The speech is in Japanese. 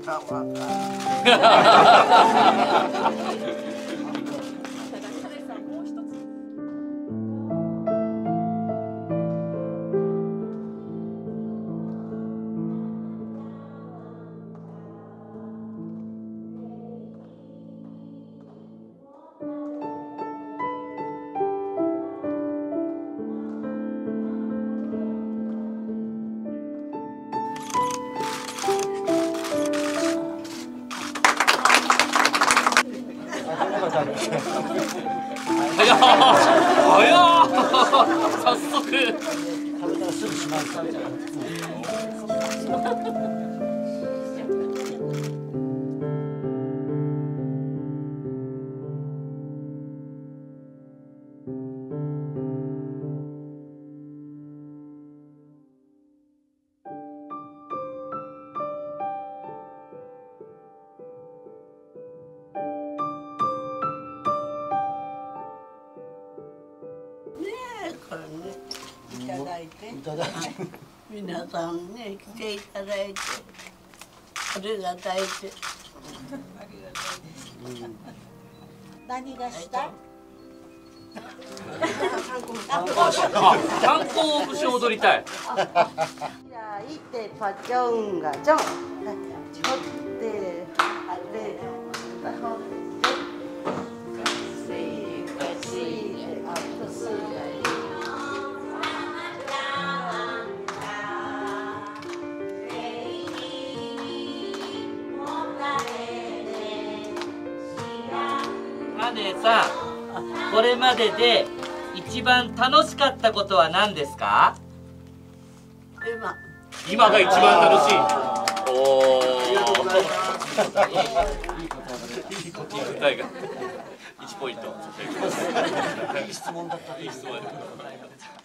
かわかんない。 早速。食べたらすぐしまう。これね、いただいて、皆さんね、来ていただいて、ありがたいて。何がした？ 観光節踊りたい。 いてパチョンがチョン、ちょってあれ、 姉さん、これまでで一番楽しかったことは何ですか？今が一番楽しい。おお。いい答えが1ポイント。いい質問だった。いい質問。